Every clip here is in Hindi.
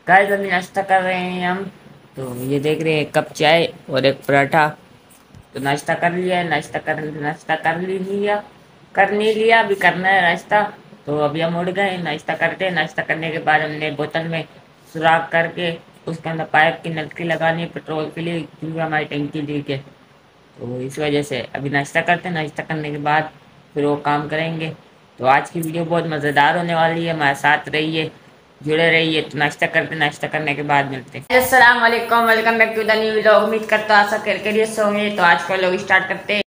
गाइस अभी नाश्ता कर रहे हैं हम। तो ये देख रहे हैं, एक कप चाय और एक पराठा। तो नाश्ता कर लिया है, नाश्ता कर नहीं लिया, अभी करना है नाश्ता। तो अभी हम उठ गए नाश्ता करते हैं। नाश्ता करने के बाद हमने बोतल में सुराख करके उसके अंदर पाइप की नलकी लगानी है पेट्रोल के लिए, क्योंकि हमारी टंकी लीक है। तो इस वजह से अभी नाश्ता करते हैं। नाश्ता करने के बाद फिर वो काम करेंगे। तो आज की वीडियो बहुत मज़ेदार होने वाली है, हमारे साथ रहिए, जुड़े रहिए। तो नाश्ता करने के बाद मिलते हैं। अस्सलाम वालेकुम, welcome back to the new vlog. उम्मीद करता हूं आप सब खैरियत से होंगे। तो आज का व्लॉग स्टार्ट करते हैं।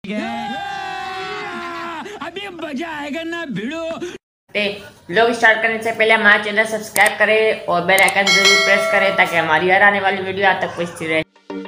अभी मजा आएगा ना भिड़ो। व्लॉग स्टार्ट करने से पहले हमारे चैनल सब्सक्राइब करें और बेल आइकन जरूर प्रेस करें, ताकि हमारी हर आने वाली वीडियो आप तक पहुंचती रहे।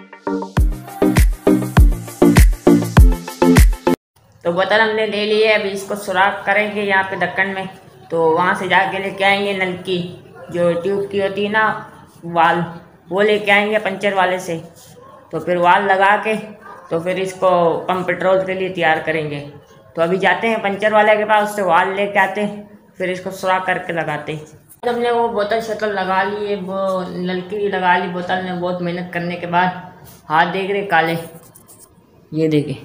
तो बोतल हमने ले ली है, अभी इसको सुराख करेंगे यहाँ पे ढक्कन में। तो वहाँ से जाके लेके आएंगे नलकी, जो ट्यूब की होती है ना वाल, वो लेके आएंगे पंचर वाले से। तो फिर वाल लगा के तो फिर इसको पंप पेट्रोल के लिए तैयार करेंगे। तो अभी जाते हैं पंचर वाले के पास, उससे वाल लेके आते, फिर इसको सुराख करके लगाते। हमने वो बोतल शतल लगा ली है, वो नलकी भी लगा ली बोतल में। बहुत मेहनत करने के बाद हाथ देख रहे काले, ये देखे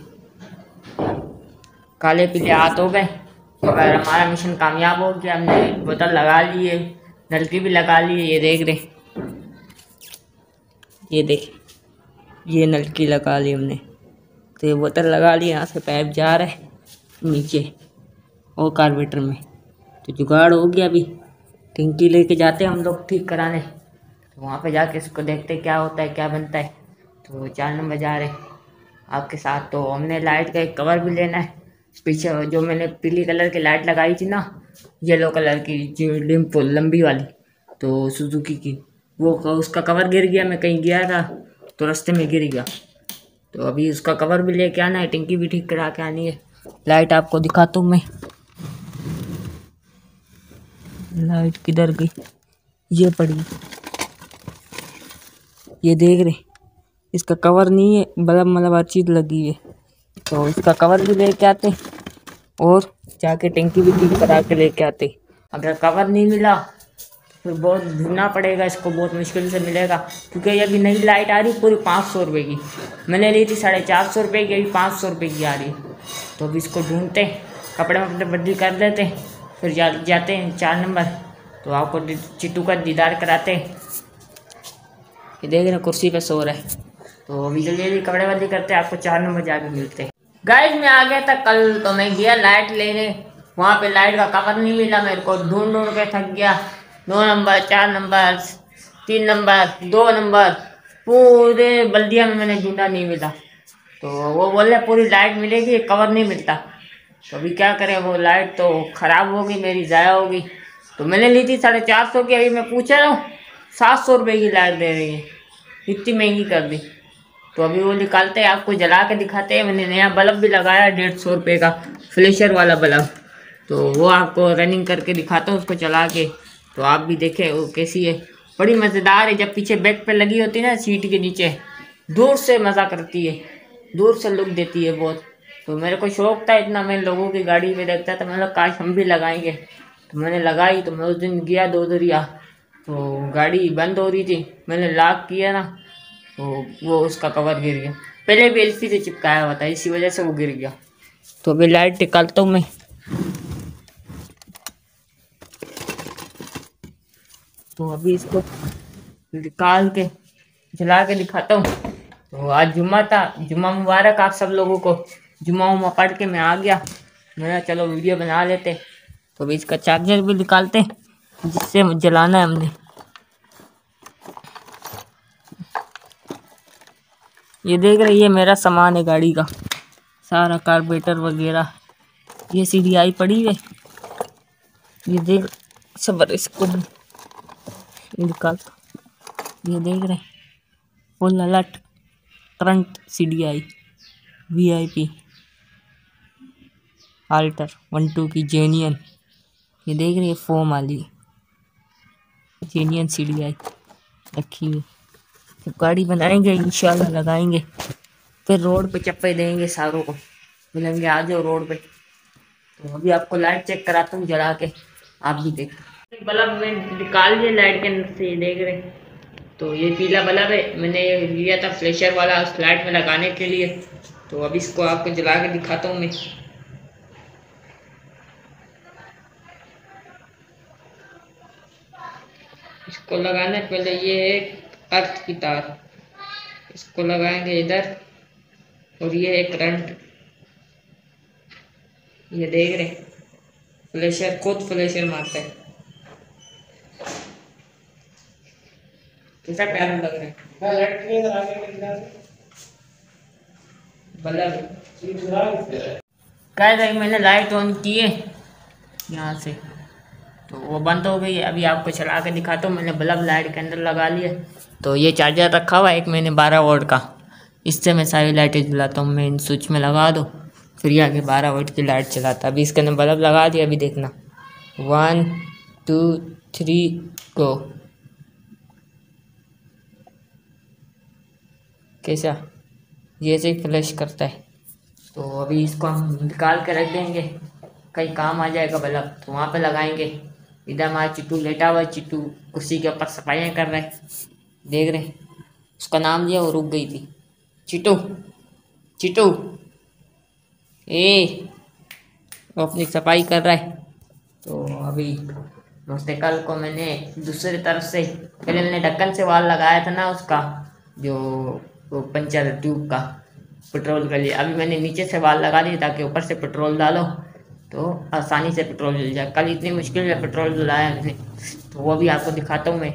काले पीले हाथ हो गए। तो अगर हमारा मिशन कामयाब हो गया, हमने बोतल लगा ली है, नलकी भी लगा ली है। ये देख रहे, ये देख, ये नलकी लगा ली हमने। तो ये बोतल लगा ली, यहाँ से पाइप जा रहा है नीचे और कार्बोरेटर में। तो जुगाड़ हो गया, अभी टंकी लेके जाते हैं हम लोग ठीक कराने। तो वहाँ पे जाके इसको देखते क्या होता है, क्या बनता है। तो 4 नंबर जा रहे आपके साथ। तो हमने लाइट का एक कवर भी लेना है। पीछे जो मैंने पीली कलर की लाइट लगाई थी ना, येलो कलर की जो डिम्पल लंबी वाली, तो सुजुकी की, वो उसका कवर गिर गया। मैं कहीं गया था तो रास्ते में गिर गया। तो अभी उसका कवर भी लेके आना है, टंकी भी ठीक करा के आनी है। लाइट आपको दिखाता हूँ मैं, लाइट किधर गई, ये पड़ी, ये देख रहे, इसका कवर नहीं है, बल्ब मतलब हर चीज़ लगी है। तो इसका कवर भी लेके आते और जाके टंकी भी ठीक करा के लेके आते। अगर कवर नहीं मिला तो फिर बहुत ढूंढना पड़ेगा इसको, बहुत मुश्किल से मिलेगा, क्योंकि ये अभी नई लाइट आ रही पूरी 500 रुपये की। मैंने ली थी 450 रुपये की, अभी 500 रुपये की आ रही। तो अभी इसको ढूंढते, कपड़े वपड़े बदली कर देते, फिर जाते हैं 4 नंबर। तो आपको चिट्टू का दीदार कराते। ये देख रहे कुर्सी पे सो रहा है। तो अभी जल्दी जल्दी कपड़े बदली करते, आपको 4 नंबर जाके मिलते हैं। गाइस मैं आ गया था कल, तो मैं गया लाइट लेने, वहाँ पे लाइट का कवर नहीं मिला मेरे को। ढूंढ ढूंढ के थक गया। 2 नंबर, 4 नंबर, 3 नंबर, 2 नंबर, पूरे बल्दिया में मैंने ढूंढा, नहीं मिला। तो वो बोले पूरी लाइट मिलेगी, कवर नहीं मिलता। तो अभी क्या करें, वो लाइट तो ख़राब हो गई मेरी, ज़ाया हो गई। तो मैंने ली थी 450 की, अभी मैं पूछ रहा हूँ 700 रुपये की लाइट दे रही है, इतनी महंगी कर दी। तो अभी वो निकालते हैं, आपको जला के दिखाते हैं। मैंने नया बल्ब भी लगाया 150 रुपये का, फ्लैशर वाला बल्ब। तो वो आपको रनिंग करके दिखाता हूँ उसको चला के, तो आप भी देखें वो कैसी है। बड़ी मज़ेदार है, जब पीछे बैक पे लगी होती है ना सीट के नीचे, दूर से मज़ा करती है, दूर से लुक देती है बहुत। तो मेरे को शौक था इतना, मैं लोगों की गाड़ी में देखता था, मतलब काश हम भी लगाएंगे। तो मैंने लगाई। तो मैं उस दिन गया दोदरिया, तो गाड़ी बंद हो रही थी, मैंने लॉक किया ना, तो वो उसका कवर गिर गया। पहले भी एलपी से चिपकाया हुआ था, इसी वजह से वो गिर गया। तो अभी लाइट निकालता हूँ मैं। तो अभी इसको निकाल के जला के दिखाता हूँ। तो आज जुम्मा था, जुम्मा मुबारक आप सब लोगों को। जुम्मा उम्मा पढ़ के मैं आ गया, मेरा चलो वीडियो बना लेते। तो अभी इसका चार्जर भी निकालते जिससे जलाना है हमने। ये देख रहे, ये मेरा सामान है गाड़ी का, सारा कार्बोरेटर वगैरह। ये सीढ़ी पड़ी है, ये देख, सबर इसको निकाल। ये देख रहे full alert current CDI VIP आल्टर 1-2 की जेनियन। ये देख रहे फोम वाली जेनियन CDI रखी हुई। तो गाड़ी बनाएंगे इंशाल्लाह, लगाएंगे, फिर रोड पे चप्पे देंगे, सारों को मिलेंगे, आ जाओ रोड पे। तो अभी आपको लाइट चेक कराता हूँ जला के, आप भी देखो। बल्ब में निकाल लिया लाइट के अंदर से, ये देख रहे हैं। तो ये पीला बल्ब है, मैंने लिया था फ्लैशर वाला उस लाइट में लगाने के लिए। तो अभी इसको आपको जला के दिखाता हूँ मैं। इसको लगाने पहले ये एक अर्थ की तार, इसको लगाएंगे इधर, और ये एक करंट, ये देख रहे हैं फ्लैशर खुद फ्लैशर मारता है। कैसा प्यारा लग रहा है बल्ब। क्या मैंने लाइट ऑन की है यहाँ से, तो वो बंद हो गई है। अभी आपको चला के दिखाता हूँ। मैंने बल्ब लाइट के अंदर लगा लिया। तो ये चार्जर रखा हुआ है एक, मैंने 12 वोल्ट का, इससे मैं सारी लाइटें जलाता हूँ। मैं इन स्विच में लगा दो, फिर ये आगे 12 वोल्ट की लाइट चलाता। अभी इसके अंदर बल्ब लगा दिया, अभी देखना 1 2 3 गो। कैसा ये से फ्लैश करता है। तो अभी इसको हम निकाल के रख देंगे, कहीं काम आ जाएगा बल्ब तो वहाँ पे लगाएंगे। इधर हमारा चिट्टू लेटा हुआ है, चिट्टू कुर्सी के ऊपर सफाइयाँ कर रहा है, देख रहे हैं। उसका नाम लिया वो रुक गई थी। चिट्टू चिट्टू वो अपनी सफाई कर रहा है। तो अभी कल को मैंने दूसरी तरफ से, पहले मैंने ढक्कन से वाल लगाया था ना उसका, जो वो पंचर ट्यूब का पेट्रोल के लिए। अभी मैंने नीचे से वाल लगा दिए ताकि ऊपर से पेट्रोल डालो तो आसानी से पेट्रोल मिल जाए। कल इतनी मुश्किल में पेट्रोल डलाया मैंने, तो वो भी आपको दिखाता हूँ मैं।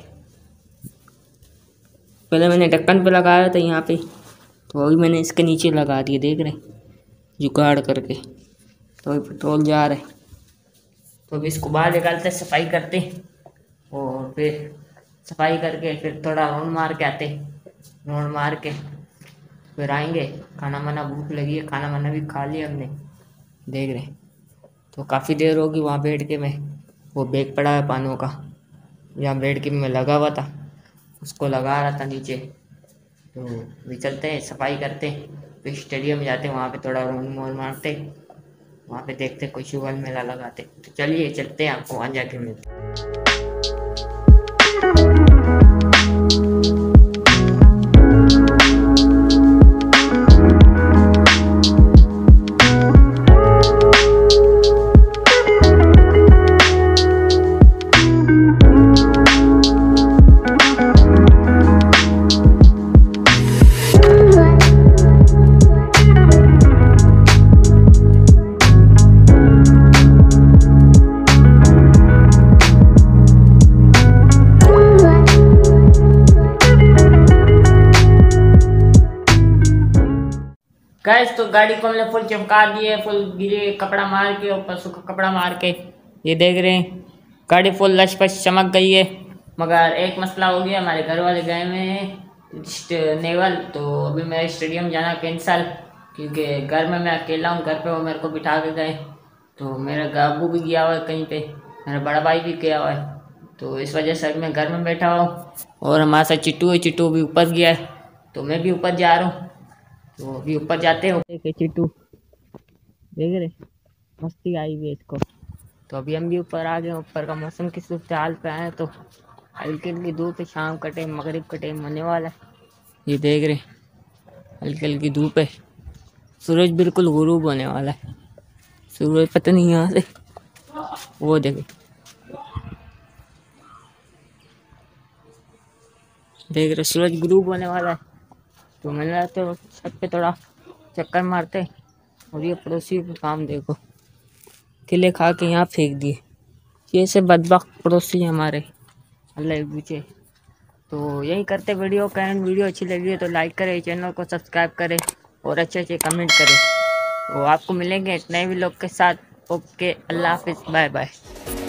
पहले मैंने ढक्कन पे लगाया था यहाँ पे, तो अभी मैंने इसके नीचे लगा दिए, देख रहे जुगाड़ करके, तो अभी पेट्रोल जा रहा है। तो अभी इसको बाहर निकालते, सफाई करते, और फिर सफाई करके फिर थोड़ा राउंड मार के आते। राउंड मार के फिर आएंगे, खाना वाना, भूख लगी है, खाना वाना भी खा लिया हमने, देख रहे। तो काफ़ी देर होगी वहाँ बैठ के, मैं वो बैग पड़ा है पानों का, जहाँ बैठ के मैं लगा हुआ था उसको लगा रहा था नीचे। तो भी चलते हैं, सफाई करते, फिर स्टेडियम में जाते, वहाँ पे थोड़ा राउंड मोल मारते, वहाँ पे देखते कोई शुगर मेला लगाते। तो चलिए चलते हैं, आपको वहाँ जाके मिलते। गैस तो गाड़ी को हमने फुल चमका दिए, फुल गिरे कपड़ा मार के, ऊपर सूखा कपड़ा मार के, ये देख रहे हैं गाड़ी फुल लशपश चमक गई है। मगर एक मसला हो गया, हमारे घर वाले गए हुए हैं नेवल, तो अभी मेरा स्टेडियम जाना कैंसल, क्योंकि घर में मैं अकेला हूँ। घर पे वो मेरे को बिठा के गए, तो मेरा गाबू भी गया हुआ है कहीं पे, मेरा बड़ा भाई भी गया हुआ है, तो इस वजह से मैं घर में बैठा हुआ हूँ। और हमारे साथ चिट्टू है, चिट्टू भी ऊपर गया है, तो मैं भी ऊपर जा रहा हूँ। तो अभी ऊपर जाते हो, चिट्टू देख रहे मस्ती आई हुई है इसको। तो अभी हम भी ऊपर आ गए, ऊपर का मौसम किस सूरत हाल पे आए, तो हल्की हल्की धूप है, शाम का टाइम, मगरिब का टाइम होने वाला है, ये देख रहे हल्की हल्की धूप है, सूरज बिल्कुल गुरूब होने वाला है। सूरज पता नहीं यहाँ से, वो देखे देख रहे सूरज गुरूब होने वाला है। तो मैंने तो छत पे थोड़ा चक्कर मारते, और ये पड़ोसी का काम देखो, केले खा के यहाँ फेंक दिए। ये से बदबख्त पड़ोसी हमारे, अल्लाह पूछे। तो यही करते वीडियो का एंड। वीडियो अच्छी लगी है तो लाइक करें, चैनल को सब्सक्राइब करें, और अच्छे अच्छे कमेंट करें। तो आपको मिलेंगे नए व्लॉग के साथ। ओके, अल्लाह हाफिज़, बाय बाय।